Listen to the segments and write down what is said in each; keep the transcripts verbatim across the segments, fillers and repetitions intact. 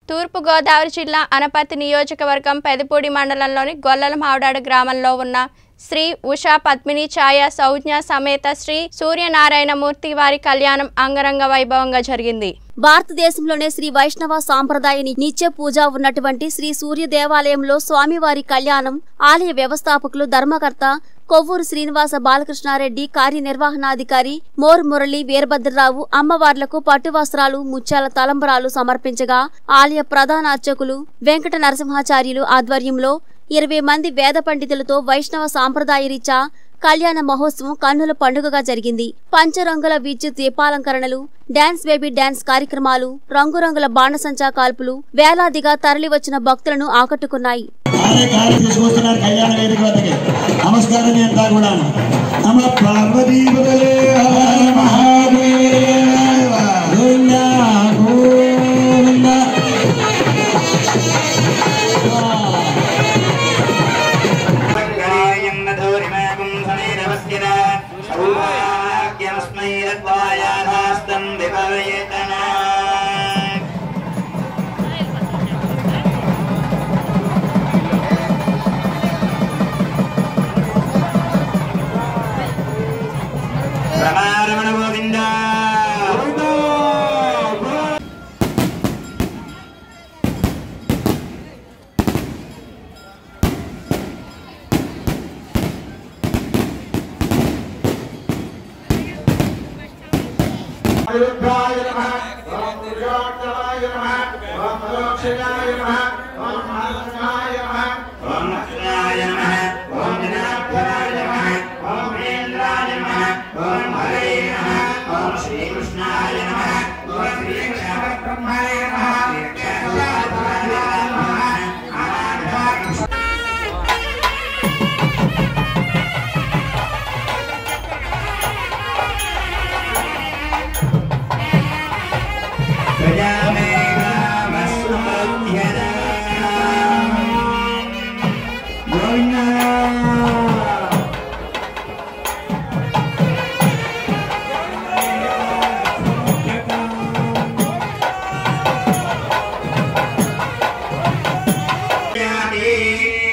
తూర్పు గోదావరి జిల్లా అనపర్తి నియోజకవర్గం పెదపూడి మండలంలోని గొల్లలమావిడాడు గ్రామంలో ఉన్న శ్రీ ఉషా పద్మిని ఛాయ సౌజ్ఞ సమేత శ్రీ సూర్యనారాయణ మూర్తి వారి కళ్యాణం అంగరంగ వైభవంగా జరిగింది. భారతదేశంలోనే శ్రీ వైష్ణవ సాంప్రదాయ నిత్య పూజ ఉన్నటువంటి శ్రీ సూర్య దేవాలయంలో స్వామివారి కళ్యాణం ఆలయ వ్యవస్థాపకులు ధర్మకర్త కొవ్వూరు శ్రీనివాస బాలకృష్ణారెడ్డి, కార్యనిర్వహణాధికారి మోర్ మురళి వీరభద్రరావు అమ్మవార్లకు పట్టు వస్త్రాలు, ముత్యాల తలంబరాలు సమర్పించగా ఆలయ ప్రధాన అర్చకులు వెంకట నరసింహాచార్యులు ఆధ్వర్యంలో ఇరవై మంది వేద పండితులతో వైష్ణవ సాంప్రదాయ రీత్యా కళ్యాణ మహోత్సవం కన్నుల పండుగగా జరిగింది. పంచరంగుల విద్యుత్ దీపాలంకరణలు, డాన్స్ బేబీ డాన్స్ కార్యక్రమాలు, రంగురంగుల బాణసంచా కాల్పులు వేలాదిగా తరలివచ్చిన భక్తులను ఆకట్టుకున్నాయి.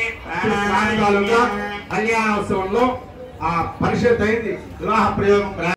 కళ్యాణోత్సవంలో ఆ పరిషత్ అయింది వివాహ ప్రయోగం.